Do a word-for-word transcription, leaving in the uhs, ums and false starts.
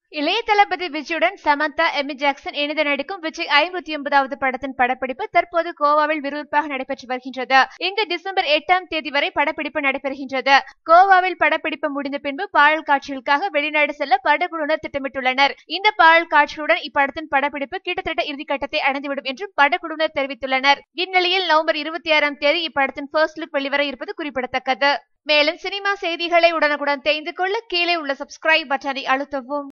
இளைய தளபதி விஜயுடன் சமந்தா, எமி ஜாக்சன் இணைந்து நடிக்கும் விஜய் ஐம்பத்தி ஒன்பதாவது படத்தின் படப்பிடிப்பு தற்போது கோவாவில் விறுவிறுப்பாக நடைபெற்று வருகின்றது. இங்கு டிசம்பர் எட்டாம் தேதி வரை படப்பிடிப்பு நடைபெறுகின்றது. கோவாவில் படப்பிடிப்பு முடிந்த பின்பு பாடல் காட்சிகளுக்காக வெளிநாடு செல்ல படக்குழுவினர் திட்டமிட்டுள்ளனர். இந்த பாடல் காட்சிகளுடன் இப்படத்தின் படப்பிடிப்பு கிட்டத்தட்ட இறுதிக்கட்டத்தை அடைந்துவிடும் என்றும் படக்குழுவினர் தெரிவித்துள்ளனர். இந்நிலையில் நவம்பர் இருபத்தி ஆறாம் தேதி இப்படத்தின் ஃபர்ஸ்ட் லுக் வெளிவர இருப்பது குறிப்பிடத்தக்கது. மேலும் சினிமா செய்திகளை உடனுக்குடன் தெரிந்து கொள்ள கீழே உள்ள சப்ஸ்கிரைப் பட்டனை அழுத்தவும்.